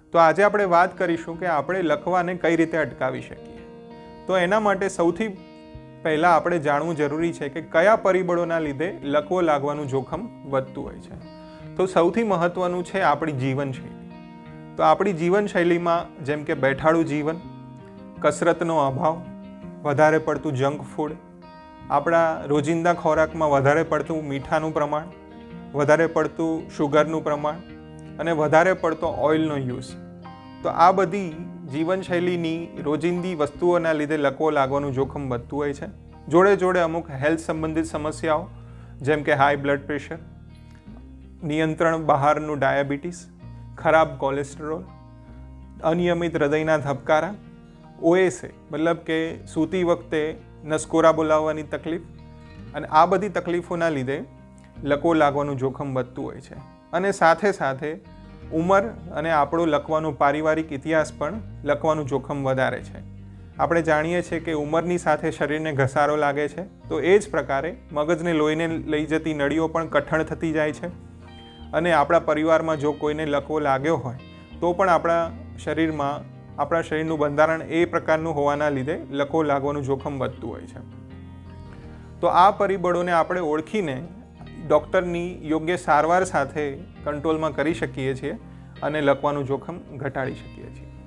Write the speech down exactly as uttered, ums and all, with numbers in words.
તો આજે આપણે વાત કરીશું કે આપણે લકવાને કઈ રીતે અટકાવી શકીએ। તો એના માટે સૌથી પહેલાં આપણે જાણવું જરૂરી છે કે કયા પરિબળોના લીધે લકવો લાગવાનું જોખમ વધતું હોય છે। તો સૌથી મહત્ત્વનું છે આપણી જીવનશૈલી। તો આપણી જીવનશૈલીમાં જેમ કે બેઠાડું જીવન, કસરતનો અભાવ, વધારે પડતું જંક ફૂડ, આપણા રોજિંદા ખોરાકમાં વધારે પડતું મીઠાનું પ્રમાણ, વધારે પડતું શુગરનું પ્રમાણ અને વધારે પડતો ઓઇલનો યુઝ, તો આ બધી જીવનશૈલીની રોજિંદી વસ્તુઓના લીધે લકવો લાગવાનું જોખમ વધતું હોય છે। જોડે જોડે અમુક હેલ્થ સંબંધિત સમસ્યાઓ જેમ કે હાઈ બ્લડ પ્રેશર, નિયંત્રણ બહારનું ડાયાબિટીસ, ખરાબ કોલેસ્ટ્રોલ, અનિયમિત હૃદયના ધબકારા, ઓએસએ મતલબ કે સૂતી વખતે નસકોરા બોલાવવાની તકલીફ, અને આ બધી તકલીફોના લીધે લકવો લાગવાનું જોખમ વધતું હોય છે। અને સાથે સાથે ઉંમર અને આપણો લકવાનો પારિવારિક ઇતિહાસ પણ લકવાનું જોખમ વધારે છે। આપણે જાણીએ છીએ કે ઉંમરની સાથે શરીરને ઘસારો લાગે છે, તો એ જ પ્રકારે મગજને લોહીને લઈ જતી નળીઓ પણ કઠણ થતી જાય છે। અને આપણા પરિવારમાં જો કોઈને લકવો લાગ્યો હોય તો પણ આપણા શરીરમાં આપણા શરીરનું બંધારણ એ પ્રકારનું હોવાના લીધે લકવો લાગવાનું જોખમ વધતું હોય છે। તો આ પરિબળોને આપણે ઓળખીને ડૉક્ટરની યોગ્ય સારવાર સાથે કંટ્રોલમાં કરી શકીએ છીએ અને લકવાનું જોખમ ઘટાડી શકીએ છીએ।